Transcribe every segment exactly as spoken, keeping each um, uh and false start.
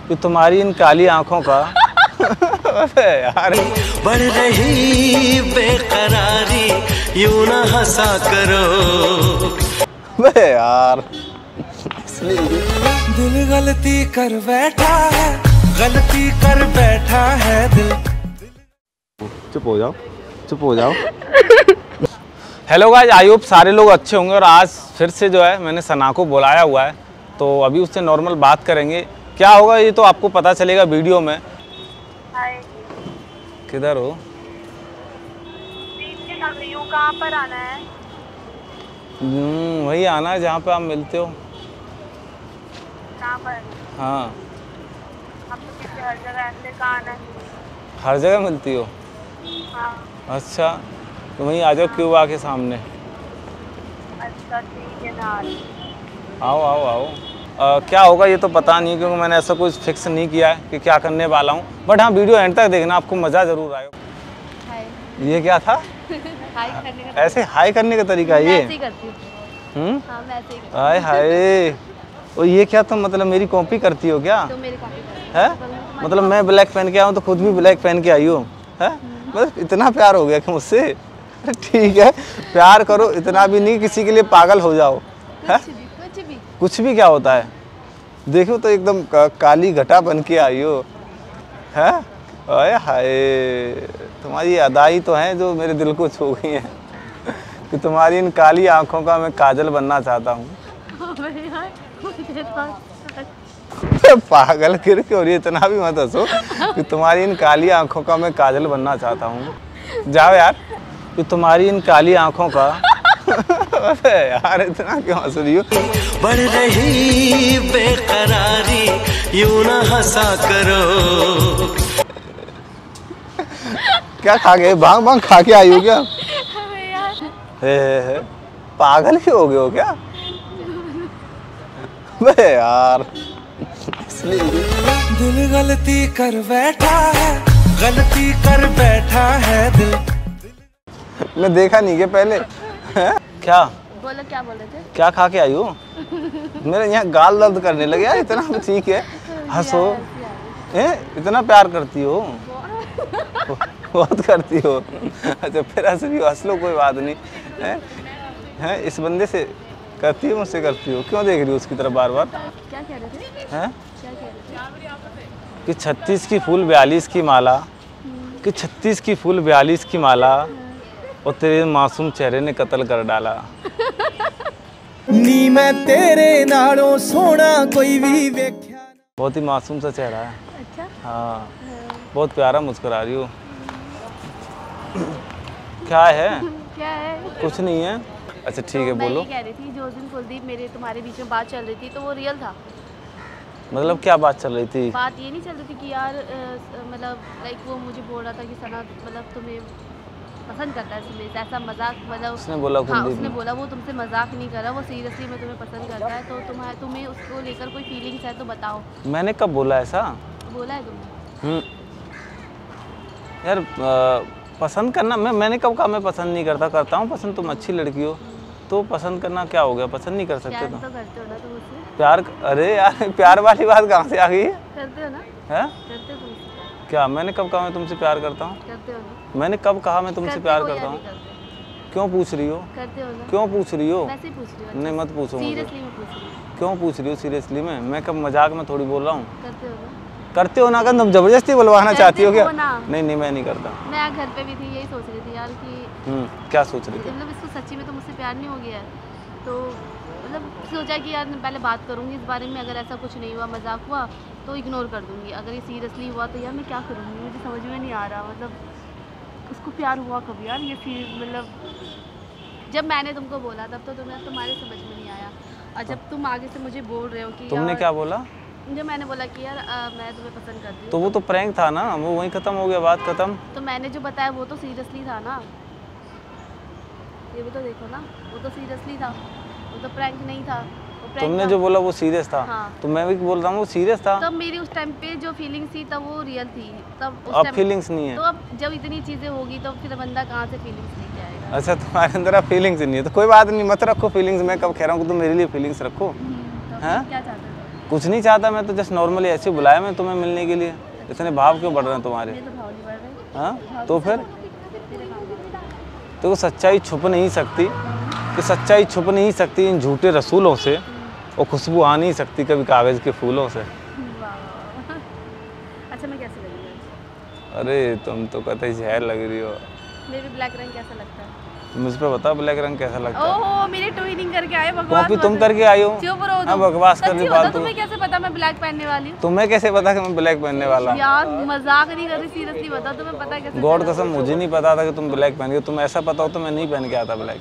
कि तुम्हारी इन काली आंखों का अबे यार बढ़ रही बेकरारी यूं ना हंसा करो। अबे यार दिल गलती कर बैठा है, गलती कर बैठा है दिल। चुप हो जाओ, चुप हो जाओ। हेलो गाइस, आई होप सारे लोग अच्छे होंगे। और आज फिर से जो है मैंने सना को बुलाया हुआ है, तो अभी उससे नॉर्मल बात करेंगे। क्या होगा ये तो आपको पता चलेगा वीडियो में। हाय, किधर हो? कहाँ पर आना है? हम्म, वही आना है जहाँ पे आप मिलते हो। कहाँ पर? हाँ, हम तो किसी हर जगह ऐसे कहाँ आना है? हर जगह मिलती हो? हाँ। अच्छा, तो वहीं आ जाओ क्यों आके सामने। अच्छा ठीक है ना। आओ आओ आओ। आ, क्या होगा ये तो पता नहीं, क्योंकि मैंने ऐसा कुछ फिक्स नहीं किया है कि क्या करने वाला हूँ। बट हाँ, वीडियो एंड तक देखना, आपको मज़ा ज़रूर आएगा। हाय। ये क्या था? हाय करने का ऐसे हाय करने का तरीका है ये? ऐसे ही करती हूँ। हम्म, हाँ, मैं ऐसे ही करती हाय हाय। और ये क्या, तुम मतलब मेरी कॉपी करती हो क्या? हूँ। तो मेरी कॉपी करती है मतलब मैं ब्लैक पहन के आया हूँ तो खुद भी ब्लैक पहन के आई हूँ। है मतलब इतना प्यार हो गया कि मुझसे? अरे ठीक है, प्यार करो, इतना भी नहीं किसी के लिए पागल हो जाओ। है कुछ भी कुछ भी कुछ भी क्या होता है? देखो तो एकदम का, काली घटा बन के आई हो। है आय हाय, तुम्हारी अदाई तो है जो मेरे दिल को छू गई है कि तुम्हारी इन काली आंखों का मैं काजल बनना चाहता हूँ। पागल किर के, और ये इतना भी मत हंसो कि तुम्हारी इन काली आंखों का मैं काजल बनना चाहता हूँ। जाओ यार, कि तुम्हारी इन काली आंखों का अबे यार इतना क्यों हंस रही हो? बढ़ रही बेकरारी यूं ना हंसा करो। क्या खा गए? भांग भांग खा के आई हो क्या? हे हे हे, पागल ही हो गए हो क्या? अबे यार दिल गलती कर बैठा है, गलती कर बैठा है दिल। मैं देखा नहीं के पहले। है क्या बोलो, क्या बोल रहे थे? क्या खा के आई हो? मेरे यहाँ गाल दर्द करने लगे यार। इतना भी ठीक है, हंसो। ए, इतना प्यार करती हो? बहुत करती हो। अच्छा फिर हंस रही हो, हंस लो, कोई बात नहीं है। हैं इस बंदे से करती हो, मुझसे करती हो? क्यों देख रही हो उसकी तरफ बार बार? क्या कह रहे थे? हैं क्या कह रहे थे? कि छत्तीस की फूल बयालीस की माला, कि छत्तीस की फूल बयालीस की माला, और तेरे मासूम चेहरे ने कत्ल कर डाला। नी मैं तेरे नालों सोना कोई भी वेख्या। बहुत ही मासूम सा चेहरा है। अच्छा। हाँ, बहुत प्यारा मुस्कुरा रही हो। क्या है? क्या है? कुछ नहीं है। अच्छा ठीक है, तो बोलो। मैं ये कह रही थी, जो उस दिन कुलदीप मेरे तुम्हारे बीच में बात चल रही थी तो वो रियल था? मतलब क्या बात चल रही थी? बात ये नहीं चल रही थी कि यार मतलब लाइक वो मुझे बोल रहा था कि सना मतलब तुम्हें पसंद करता है, इसलिए ऐसा मजाक मतलब उसने बोला? हाँ, कुलदीप उसने ने बोला वो तुमसे मजाक नहीं कर रहा, वो सीरियसली में तुम्हें पसंद करता है। तो तुम्हें तुम्हें उसको लेकर कोई फीलिंग्स है तो बताओ। मैंने कब बोला ऐसा? बोला है तुमने? हम्म यार आ, पसंद करना मैं मैंने कब कहा मैं पसंद नहीं करता? करता हूँ पसंद, तुम अच्छी लड़की हो तो पसंद करना क्या हो गया? पसंद नहीं कर सकते प्यार तो? तो करते हो ना तुम उससे? प्यार? अरे यार प्यार वाली बात कहाँ से आ गई है? करते हो ना? है करते हो तुमसे? क्या मैंने कब कहा मैं तुमसे प्यार करता हूँ? करते हो ना? मैंने कब कहा मैं तुमसे करते प्यार हो या करता नहीं हूँ? करते? क्यों पूछ रही हो? करते हो ना? क्यों पूछ रही हो? वैसे ही पूछ रही हो। नहीं मत पूछो मुझे। सीरियसली में पूछ रही हूँ। क्यों पूछ रही हो सीरियसली में? मैं कब मजाक में थोड़ी बोल रहा हूँ। करते हो ना? करते हो ना? अगर तुम जबरदस्ती बुलवाना चाहती हो क्या? करते हो ना? नहीं नहीं मैं नहीं करता। मैं घर पे भी थी, यही सोच रही थी यार कि हम्म क्या सोच रही थी? मतलब इसको सच्ची में तो मुझसे प्यार नहीं हो गया है। तो मतलब सोचा कि यार मैं पहले बात करूंगी इस बारे में, अगर ऐसा कुछ नहीं हुआ, मजाक हुआ तो इग्नोर कर दूंगी। अगर ये सीरियसली हुआ तो यार मैं क्या करूँगी, मुझे समझ में नहीं आ रहा। मतलब उसको प्यार हुआ कब यार? ये फील मतलब जब मैंने तुमको बोला तब तो तुम्हें तुम्हारे समझ में नहीं आया, और जब तुम आगे से मुझे बोल रहे हो कि तुमने क्या बोला? जब मैंने बोला कि यार आ, मैं तुम्हें पसंद करती हूँ, तो वो तो प्रैंक था ना, वो वहीं खत्म हो गया, बात खत्म। तो मैंने जो बताया वो तो सीरियसली था ना, ये भी तो देखो ना, वो तो सीरियसली था, वो तो प्रैंक नहीं था। तुमने जो बोला वो सीरियस था। हाँ। तो मैं भी बोल रहा हूँ वो सीरियस था। तब मेरी उस टाइम पे जो फीलिंग्स थी तब वो रियल थी। तब उस अब टाइम फीलिंग्स नहीं है। तो अब जब इतनी चीजें होगी तो फिर बंदा कहाँ से फीलिंग्स लेके आएगा? अच्छा तुम्हारे अंदर अब फीलिंग्स नहीं है तो कोई बात नहीं, मत रखो फीलिंग्स। मैं कब कह रहा हूँ कि तुम मेरे लिए फीलिंग्स रखो। तो हाँ? क्या चाहते हो? कुछ नहीं चाहता मैं, तो जस्ट नॉर्मली ऐसे ही बुलाया मैं तुम्हें मिलने के लिए। इतने भाव क्यों बढ़ रहे हैं तुम्हारे? मेरे तो भाव नहीं बढ़ रहे। हाँ तो फिर तेरे भाव बढ़ रहे। तो सच्चाई छुप नहीं सकती, कि सच्चाई छुप नहीं सकती इन झूठे रसूलों से, और खुशबू आ नहीं सकती कभी कागज़ के फूलों से। वाह। अच्छा मैं कैसे लगी आज? अरे तुम तो कतई जहर लग रही हो। मेरे ब्लैक रंग कैसा लगता है? मुझ पे बताओ ब्लैक रंग कैसा लगता है? ओहो मेरे ट्विनिंग करके आए, बकवास कॉपी मत तुम कर। करके आई हो। चुप रहो हाँ तुम। बकवास कर रही सच्ची बता, फालतू। तुम्हें कैसे पता मैं ब्लैक पहनने वाली हूँ? तुम्हें कैसे पता कि मैं ब्लैक पहनने वाला हूँ? यार मजाक नहीं कर रही, सीरियसली बता तुम्हें पता कैसे? गॉड चला? कसम मुझे नहीं पता था कि तुम ब्लैक पहन के, तुम ऐसा पता हो तो मैं नहीं पहन के आता ब्लैक।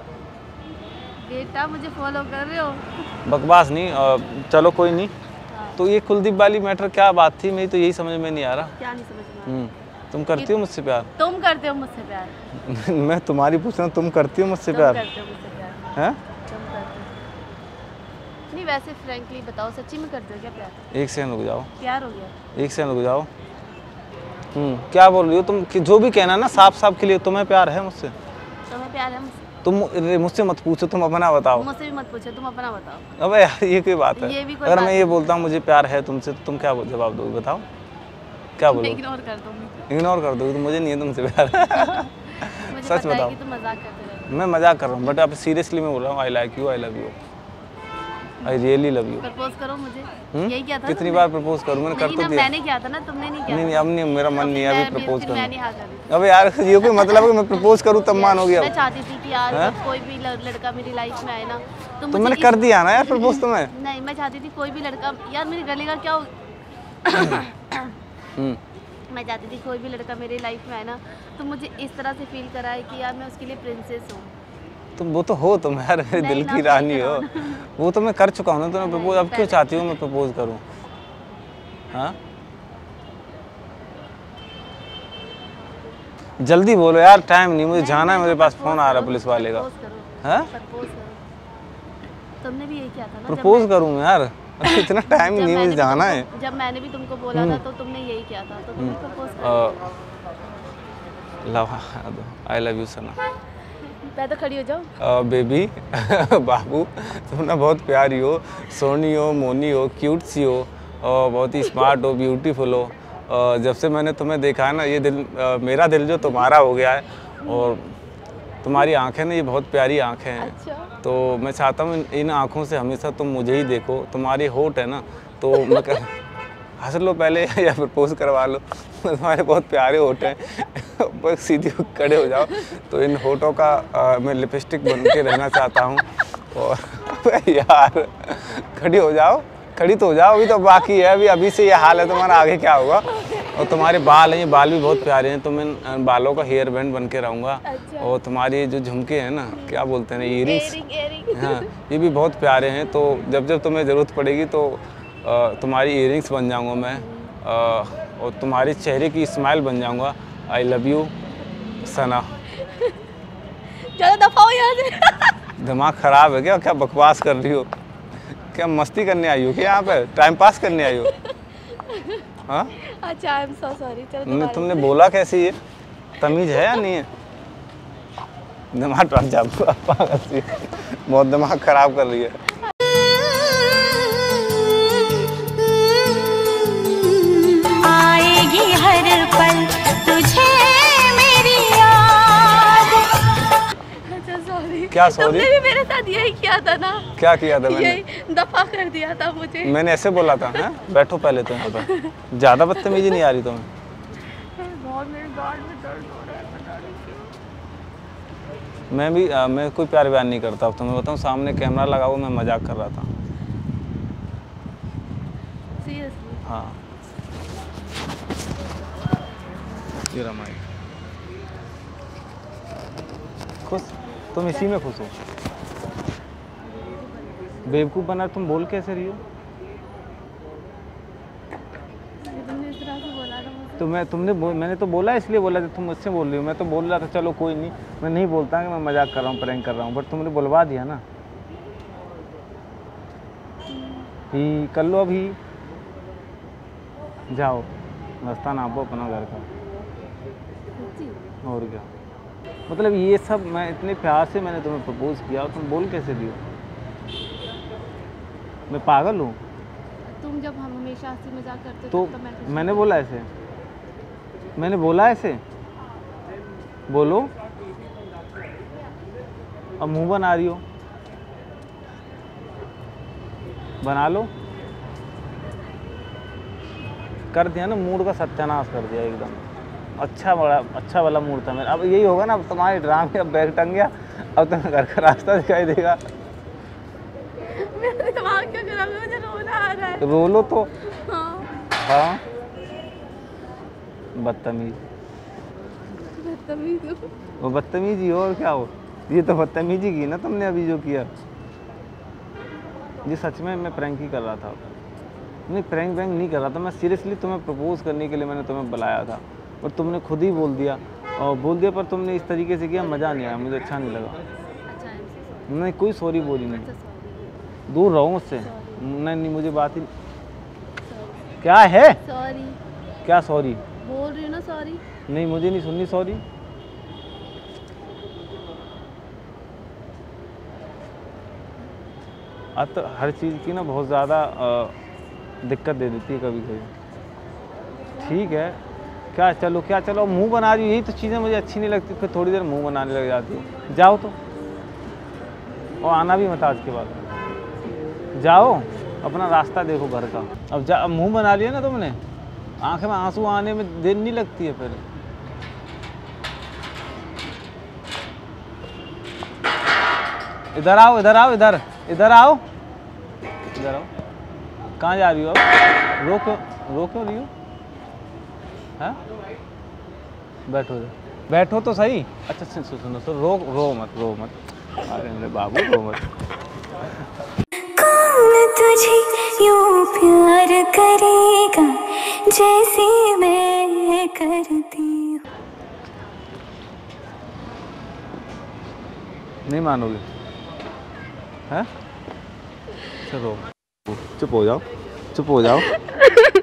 बेटा मुझे फॉलो कर रहे हो? बकवास नहीं। अ, चलो कोई नहीं। हाँ। तो ये कुलदीप वाली मैटर क्या बात थी, मेरी तो यही समझ में नहीं आ रहा। क्या नहीं समझ में आ रहा? हम्म, तुम करती हो मुझसे प्यार? तुम करते हो मुझसे प्यार? मैं तुम्हारी पूछ रहा हूँ, तुम करती हो मुझसे तुम प्यार? करते हो मुझसे प्यार? हैं? तुम करते हो। नहीं वैसे फ्रैंकली बताओ, सच्ची में करते हो क्या प्यार? एक सेकंड रुक जाओ, प्यार हो गया? एक सेकंड रुक जाओ। हम्म, क्या बोल रही हो तुम? कि जो भी कहना ना साफ साफ के लिए, तुम्हें प्यार है मुझसे? तुम्हें प्यार है मुझसे? तुम अरे मुझसे मत पूछो, तुम अपना बताओ। मुझसे भी मत पूछो, तुम अपना बताओ। अबे यार ये कोई बात है? ये भी कोई अगर बात मैं ये बोलता हूँ मुझे प्यार है तुमसे, तो तुम क्या जवाब दोगे बताओ? क्या बोलोगे? इग्नोर कर दूंगी। इग्नोर कर दोगे? तो मुझे नहीं है तुमसे प्यार। मुझे सच पता है बताओ। कि तुम मजाक करते रहते हो। मैं मजाक कर रहा हूँ, बट आप सीरियसली मैं बोल रहा हूँ, I like you, I love you, I really love you. Propose करो मुझे। हम्म? यही क्या था? कितनी तुमने? बार प्रपोज करूँ? मैंने कर नहीं तो ना, दिया। मैंने किया था ना, तुमने नहीं किया। नहीं नहीं अब नहीं, मेरा मन नहीं है अभी मैं- प्रपोज फिर मैं करने। नहीं हाँ कर रही थी। अबे यार ये कोई मतलब है कि मैं प्रपोज करूँ तब मानोगे? मैं अब चाहती थी कि यार हैं? जब कोई भी लड़- लड़का मेरी लाइफ में आए ना तो तो मुझे मैंने इस- कर दिया ना यार प्रपोज तुम्हें। नहीं मैं चाहती थी कोई भी लड़का, यार मेरे गले का क्या हो हम्म, मैं चाहती थी कोई भी लड़का मेरी लाइफ में आए ना तो मुझे इस तरह से फील कराए कि यार मैं उसके लिए प्रिंसेस हूँ। तुम वो तो हो तुम यार, मेरे नहीं दिल ना, की मैं रानी क्या हो। करूँ? वो तो मैं कर चुका हूँ ना तुम्हें प्रपोज, अब क्यों पहले- चाहती हो मैं प्रपोज करूँ? हाँ जल्दी बोलो यार, टाइम नहीं, मुझे नहीं, जाना है, मैं मेरे तो पास propose फोन आ रहा है करो, पुलिस वाले का। propose करो, हाँ propose करो। तुमने भी यही किया था ना जब प्रपोज मैं- करूँ यार? अभी इतना टाइम जब नहीं, मैंने मुझे भी जाना तुमको- है। जब मैंने भी तुमको बोला था तो तुमने यही किया था, तो तुमने प्रपोज कर love I love you Sana. मैं तो खड़ी हो जाओ। बेबी बाबू तुम ना बहुत प्यारी हो, सोनी हो, मोनी हो, क्यूट सी हो, और बहुत ही स्मार्ट हो, ब्यूटीफुल हो। अ, जब से मैंने तुम्हें देखा है ना, ये दिल अ, मेरा दिल जो तुम्हारा हो गया है। और तुम्हारी आंखें ना, ये बहुत प्यारी आंखें हैं। अच्छा तो मैं चाहता हूँ इन, इन आँखों से हमेशा तुम मुझे ही देखो। तुम्हारी होठ है ना, तो मैं कर... हंस लो पहले या प्रपोज करवा लो। तुम्हारे बहुत प्यारे होठ हैं। बस सीधी खड़े हो जाओ। तो इन होठों का आ, मैं लिपस्टिक बन के रहना चाहता हूँ। और अबे यार खड़ी हो जाओ, खड़ी तो हो जाओ, अभी तो बाकी है। अभी अभी से ये हाल है तुम्हारा, आगे क्या होगा? और तुम्हारे बाल हैं, ये बाल भी बहुत प्यारे हैं, तो मैं बालों का हेयर बैंड बन के रहूँगा। अच्छा। और तुम्हारी जो झुमके हैं ना, क्या बोलते हैं, ईयरिंग्स, एयरिंग एयरिंग हाँ ये भी बहुत प्यारे हैं। तो जब जब तुम्हें ज़रूरत पड़ेगी तो अ, तुम्हारी ईयरिंग्स बन जाऊंगा मैं, अ, और तुम्हारे चेहरे की स्माइल बन जाऊंगा। I love you Sana. चलो दफा हो यहाँ से। दिमाग ख़राब है क्या? क्या बकवास कर रही हो? क्या मस्ती करने आई हो क्या? यहाँ पे टाइम पास करने आई हो? हाँ अच्छा आई एम सो सॉरी। चलो तुमने दोबारा तुमने बोला कैसे? ये तमीज़ है या नहीं है? दिमाग टूट जा, पागल सी। बहुत दिमाग ख़राब कर रही है। आएगी हर पल तुझे मेरी याद। अच्छा सॉरी। क्या sorry? तुमने भी मेरे साथ यही किया था ना? क्या किया था मैंने? यही दफा कर दिया था मुझे। मैंने ऐसे बोला था? हैं? बैठो पहले तो यहाँ पर। ज़्यादा बदतमीजी नहीं आ रही तुम्हें? बहुत मेरे गाल में दर्द हो रहा है, पता नहीं क्यों। मैं भी आ, मैं कोई प्यार व्यार नहीं करता। अब तुम्हें बताऊँ, सामने कैमरा लगा हुआ, मैं मजाक कर रहा था। सीरियसली? हाँ ये रहा माइक। खुश? तुम इसी में खुश हो? बेवकूफ़ बना तुम बोल कैसे रही हो? तुमने इस तरह से बोला था मुझे। तो मैं तुमने बो, मैंने तो बोला इसलिए बोला था, तुम मुझसे बोल रही हो। मैं तो बोल रहा था चलो कोई नहीं, मैं नहीं बोलता कि मैं मजाक कर रहा हूँ, प्रैंक कर रहा हूँ, बट तुमने बुलवा दिया ना। ही कर लो अभी, जाओ रास्ता नापो अपना घर का। सच्ची? और क्या मतलब ये सब, मैं इतने प्यार से मैंने तुम्हें प्रपोज किया और तुम बोल कैसे दियो? मैं पागल हूँ? तुम जब हम हमेशा हंसी मजाक करते हो तो तब तो मैं खुश मैंने बोला ऐसे, मैंने बोला ऐसे, बोलो। अब मुंह बना रही हो, बना लो। कर दिया ना, मूड का सत्यानाश कर दिया एकदम। अच्छा बड़ा अच्छा वाला मूड था मेरा। अब यही होगा ना, अब तुम्हारे ड्रामे, अब बैग टंग गया, अब तुम्हें घर का रास्ता दिखाई देगा। मेरा दिमाग क्या खराब है, मुझे रोना आ रहा है। रो लो तो। हाँ हाँ, बदतमीज। बदतमीज हूँ। वो बदतमीजी हो और क्या हो, ये तो बदतमीजी की ना तुमने अभी जो किया। ये सच में मैं प्रैंक ही कर रहा था। नहीं, प्रैंक वैंक नहीं कर रहा था मैं, सीरियसली तुम्हें प्रपोज करने के लिए मैंने तुम्हें बुलाया था, और तुमने खुद ही बोल दिया, और बोल दिया पर तुमने इस तरीके से किया, मज़ा नहीं आया, मुझे अच्छा नहीं लगा। अच्छा आई एम सो सॉरी। नहीं, कोई सॉरी बोली नहीं, अच्छा सॉरी दूर रहो मुझसे। नहीं नहीं, मुझे बात ही क्या है, सॉरी क्या सॉरी, बोल रही हूँ ना सॉरी। नहीं मुझे नहीं सुननी सॉरी। अब तो हर चीज़ की ना बहुत ज़्यादा दिक्कत दे देती है कभी कभी। ठीक है, क्या चलो क्या चलो, मुंह बना रही हो, यही तो चीज़ें मुझे अच्छी नहीं लगती, फिर थोड़ी देर मुंह बनाने लग जाती हो। जाओ तो, और आना भी मत आज के बाद। जाओ, अपना रास्ता देखो घर का। अब जा, अब मुंह बना लिया ना तुमने, आंखें में आंसू आने में देर नहीं लगती है फिर। इधर आओ, इधर आओ, इधर इधर आओ, इधर आओ। कहाँ जा रही हो अब, रो क्यों रो क्यों रही हो, हैं? बैठो इधर, बैठो तो सही। अच्छा सुनो सुनो सुनो, रो रो मत, रो मत, अरे मेरे बाबू रो मत। कौन तुझे यूं प्यार करेगा जैसे मैं करती हूँ। नहीं मानोगे, हैं? चलो चुप हो जाओ, चुप हो जाओ।